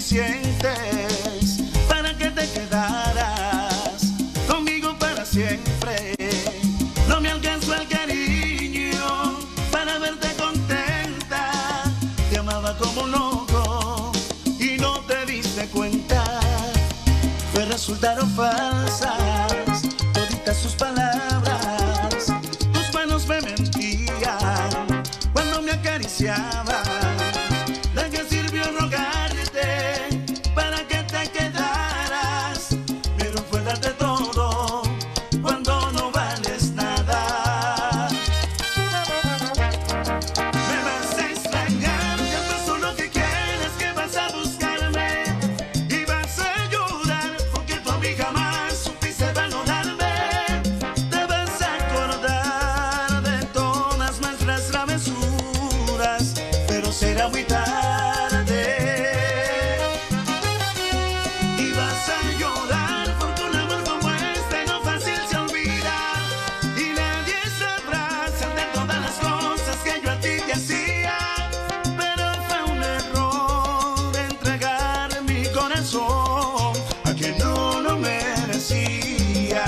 suficientes para que te quedaras conmigo para siempre. No me alcanzó el cariño para verte contenta. Te amaba como un loco y no te diste cuenta. Pues resultaron falsas toditas sus palabras. Tus manos me mentían cuando me acariciaban. ¿De qué sirvió rogarte para que te quedaras? Pero fue darte todo cuando no vales nada. Me vas a extrañar, ya pasó lo que quieres, que vas a buscarme y vas a llorar porque tú a mí jamás supiste valorarme. Te vas a acordar de todas nuestras travesuras, pero será muy tarde. Y vas a llorar porque un amor como este no fácil se olvida. Y nadie sabrá de todas las cosas que yo a ti te hacía. Pero fue un error entregar mi corazón a quien no lo merecía.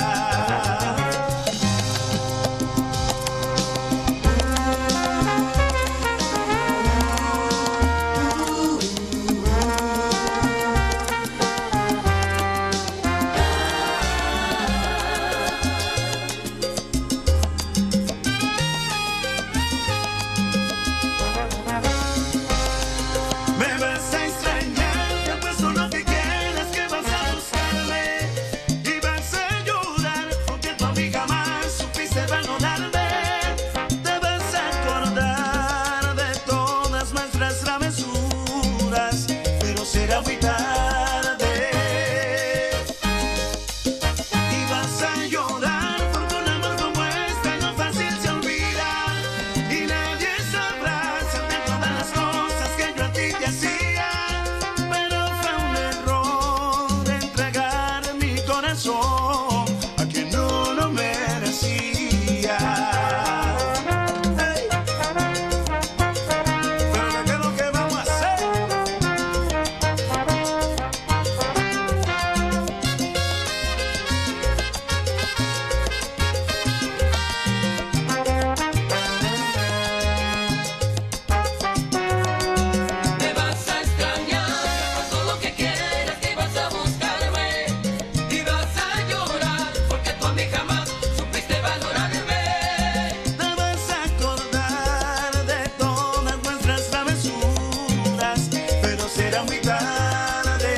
Me vas a extrañar, ya pasó lo que quieras, que vas a buscarme y vas a llorar porque tú a mí jamás supiste valorarme. Te vas a acordar de todas nuestras travesuras, pero será muy tarde. Y vas a llorar porque un amor como este no fácil se olvida. Y nadie sabrá de todas las cosas que yo a ti te hacía. Pero fue un error entregar mi corazón a quien no lo merecía. Hey. Pero ¿qué es lo que vamos a hacer? Me vas a extrañar, pasó lo que quieras, que vas a buscarme y vas a llorar porque tú a mí jamás supiste valorarme. Te vas a acordar de todas nuestras travesuras, pero será muy tarde.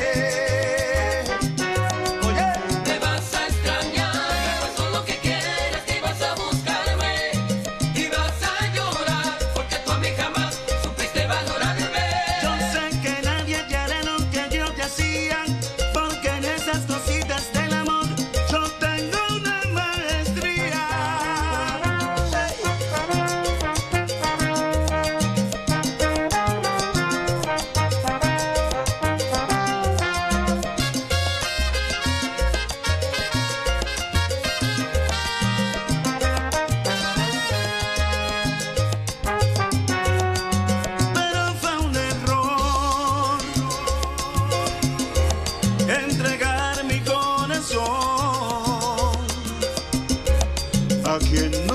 Oye, Me vas a extrañar, pasó lo que quieras, que vas a buscarme y vas a llorar porque tú a mí jamás supiste valorarme. yo sé que nadie te hará lo que yo te hacía, porque en esas cositas del amor yo tengo una maestría. Pero fue un error entregar mi corazón a quien no